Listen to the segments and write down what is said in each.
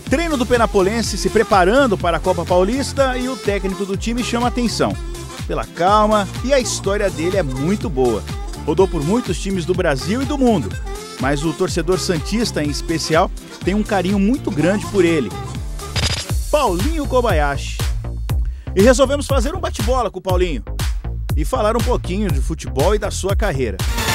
Treino do Penapolense se preparando para a Copa Paulista e o técnico do time chama atenção pela calma e a história dele é muito boa. Rodou por muitos times do Brasil e do mundo, mas o torcedor santista em especial tem um carinho muito grande por ele. Paulinho Kobayashi. E resolvemos fazer um bate-bola com o Paulinho e falar um pouquinho de futebol e da sua carreira.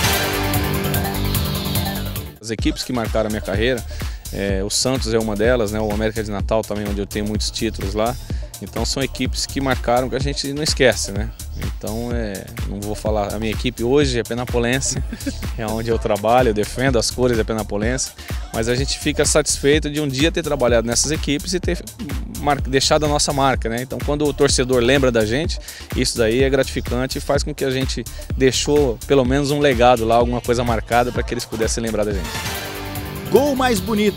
As equipes que marcaram a minha carreira, o Santos é uma delas, né? O América de Natal também, onde eu tenho muitos títulos lá. Então são equipes que marcaram, que a gente não esquece, né? Então não vou falar, a minha equipe hoje é Penapolense, é onde eu trabalho, eu defendo as cores da Penapolense, mas a gente fica satisfeito de um dia ter trabalhado nessas equipes e ter deixado a nossa marca, né? Então quando o torcedor lembra da gente, isso daí é gratificante e faz com que a gente deixou pelo menos um legado lá, alguma coisa marcada para que eles pudessem lembrar da gente. Gol mais bonito.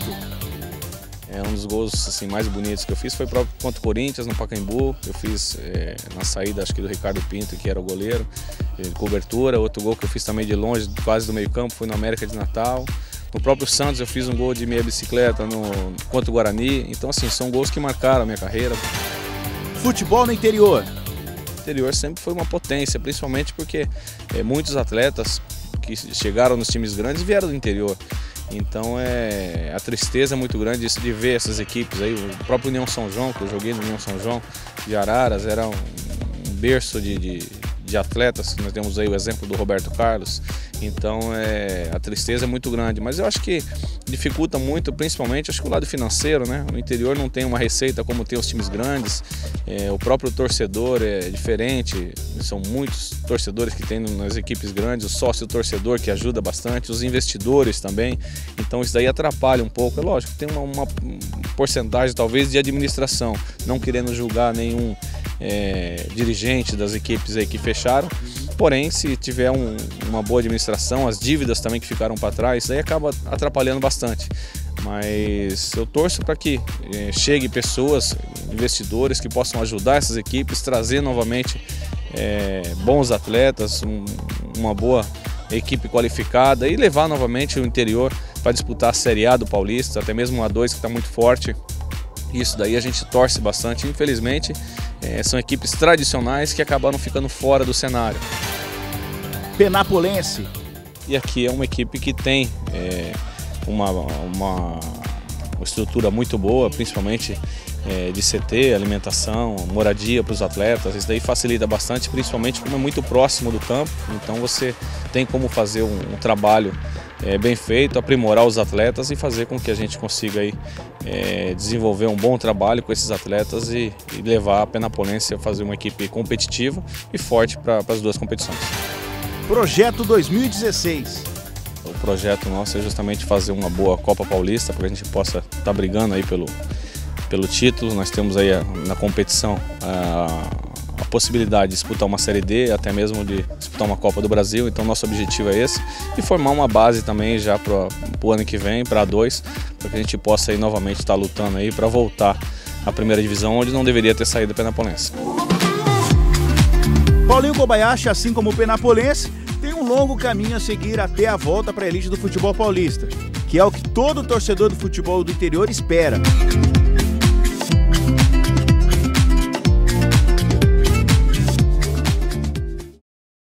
Um dos gols assim, mais bonitos que eu fiz foi contra o Corinthians, no Pacaembu. Eu fiz na saída, acho que do Ricardo Pinto, que era o goleiro, de cobertura. Outro gol que eu fiz também de longe, quase do meio campo, foi no América de Natal. No próprio Santos eu fiz um gol de meia bicicleta contra o Guarani. Então assim, são gols que marcaram a minha carreira. Futebol no interior. O interior sempre foi uma potência, principalmente porque muitos atletas que chegaram nos times grandes vieram do interior. Então a tristeza é muito grande isso de ver essas equipes aí, o próprio União São João, que eu joguei no União São João de Araras, era um berço de atletas, nós temos aí o exemplo do Roberto Carlos, então a tristeza é muito grande, mas eu acho que dificulta muito, principalmente acho que o lado financeiro, né? O interior não tem uma receita como tem os times grandes, o próprio torcedor é diferente, são muitos torcedores que tem nas equipes grandes, o sócio torcedor que ajuda bastante, os investidores também, então isso daí atrapalha um pouco, é lógico, tem uma porcentagem talvez de administração, não querendo julgar nenhum dirigente das equipes aí que fecharam, porém se tiver uma boa administração, as dívidas também que ficaram para trás, isso aí acaba atrapalhando bastante, mas eu torço para que chegue pessoas, investidores que possam ajudar essas equipes, trazer novamente bons atletas, uma boa equipe qualificada e levar novamente o interior para disputar a Série A do Paulista, até mesmo a A2 que está muito forte. Isso daí a gente torce bastante, infelizmente são equipes tradicionais que acabaram ficando fora do cenário. Penapolense. E aqui é uma equipe que tem uma estrutura muito boa, principalmente de CT, alimentação, moradia para os atletas, isso daí facilita bastante, principalmente como é muito próximo do campo, então você tem como fazer um trabalho bem feito, aprimorar os atletas e fazer com que a gente consiga aí, desenvolver um bom trabalho com esses atletas e levar a Penapolense a fazer uma equipe competitiva e forte para as duas competições. Projeto 2016. O projeto nosso é justamente fazer uma boa Copa Paulista para que a gente possa estar brigando aí pelo título. Nós temos aí na competição a possibilidade de disputar uma Série D, até mesmo de disputar uma Copa do Brasil, então nosso objetivo é esse, e formar uma base também já para o ano que vem, para a A2, para que a gente possa aí novamente estar lutando aí para voltar à primeira divisão, onde não deveria ter saído o Penapolense. Paulinho Kobayashi, assim como o Penapolense, tem um longo caminho a seguir até a volta para a elite do futebol paulista, que é o que todo torcedor do futebol do interior espera.